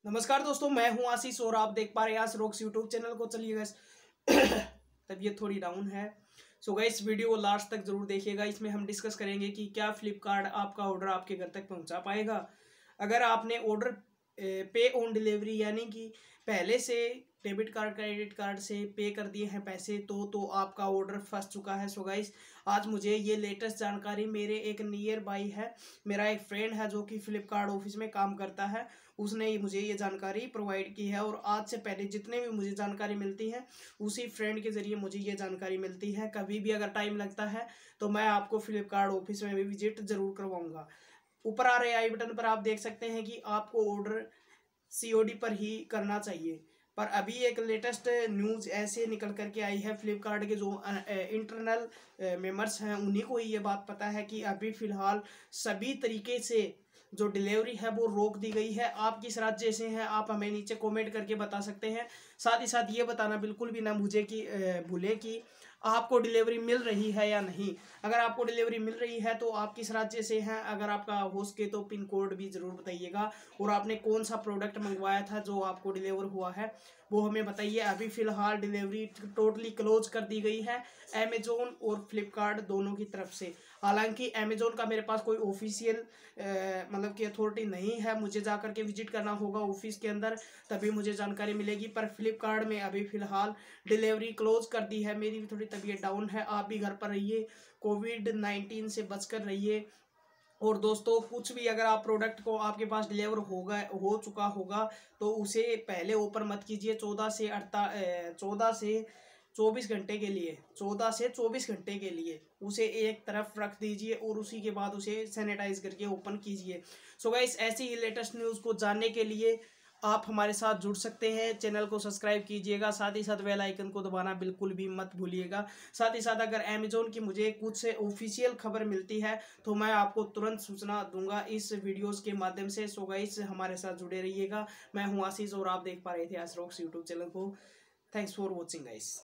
नमस्कार दोस्तों, मैं हूं आशीष और आप देख पा रहे हैं आज रॉक्स यूट्यूब चैनल को। चलिए गाइस, तबीयत थोड़ी डाउन है। सो गाइस, वीडियो को लास्ट तक जरूर देखिएगा। इसमें हम डिस्कस करेंगे कि क्या फ्लिपकार्ट आपका ऑर्डर आपके घर तक पहुंचा पाएगा। अगर आपने ऑर्डर पे ऑन डिलीवरी यानी कि पहले से डेबिट कार्ड क्रेडिट कार्ड से पे कर दिए हैं पैसे तो आपका ऑर्डर फंस चुका है। सो गाइस, आज मुझे ये लेटेस्ट जानकारी मेरे एक नियर बाई है, मेरा एक फ्रेंड है जो कि फ्लिपकार्ट ऑफिस में काम करता है, उसने मुझे ये जानकारी प्रोवाइड की है। और आज से पहले जितने भी मुझे जानकारी मिलती है उसी फ्रेंड के जरिए मुझे ये जानकारी मिलती है। कभी भी अगर टाइम लगता है तो मैं आपको फ्लिपकार्ट ऑफिस में भी विजिट जरूर करवाऊंगा। ऊपर आ रहे आई बटन पर आप देख सकते हैं कि आपको ऑर्डर सीओडी पर ही करना चाहिए। पर अभी एक लेटेस्ट न्यूज़ ऐसे निकल करके आई है, फ्लिपकार्ट के जो इंटरनल मेंबर्स हैं उन्हीं को ही ये बात पता है कि अभी फ़िलहाल सभी तरीके से जो डिलीवरी है वो रोक दी गई है। आप किस राज्य से हैं आप हमें नीचे कमेंट करके बता सकते हैं। साथ ही साथ ये बताना बिल्कुल भी ना भूलें कि आपको डिलीवरी मिल रही है या नहीं। अगर आपको डिलीवरी मिल रही है तो आप किस राज्य से हैं, अगर आपका हो सके तो पिन कोड भी ज़रूर बताइएगा। और आपने कौन सा प्रोडक्ट मंगवाया था जो आपको डिलीवर हुआ है वो हमें बताइए। अभी फ़िलहाल डिलीवरी टोटली क्लोज कर दी गई है अमेजोन और फ्लिपकार्ट दोनों की तरफ से। हालांकि अमेजोन का मेरे पास कोई ऑफिशियल मतलब की अथॉरिटी नहीं है, मुझे जा करके विजिट करना होगा ऑफिस के अंदर तभी मुझे जानकारी मिलेगी। पर फ्लिपकार्ट में अभी फ़िलहाल डिलीवरी क्लोज कर दी है। मेरी भी थोड़ी तबीयत डाउन है, आप भी घर पर रहिए, कोविड-19 से बचकर रहिए। और दोस्तों, कुछ भी अगर आप प्रोडक्ट को आपके पास डिलीवर हो चुका होगा तो उसे पहले ओपन मत कीजिए। 14 से 24 घंटे के लिए 14 से 24 घंटे के लिए उसे एक तरफ रख दीजिए और उसी के बाद उसे सैनिटाइज करके ओपन कीजिए। सो गाइस, ऐसी ही लेटेस्ट न्यूज़ को जानने के लिए आप हमारे साथ जुड़ सकते हैं। चैनल को सब्सक्राइब कीजिएगा, साथ ही साथ बेल आइकन को दबाना बिल्कुल भी मत भूलिएगा। साथ ही साथ अगर अमेजोन की मुझे कुछ ऑफिशियल खबर मिलती है तो मैं आपको तुरंत सूचना दूंगा इस वीडियोस के माध्यम से। सो गाइस, हमारे साथ जुड़े रहिएगा। मैं हूं आशीष और आप देख पा रहे थे आज रॉक्स यूट्यूब चैनल को। Thanks for watching guys.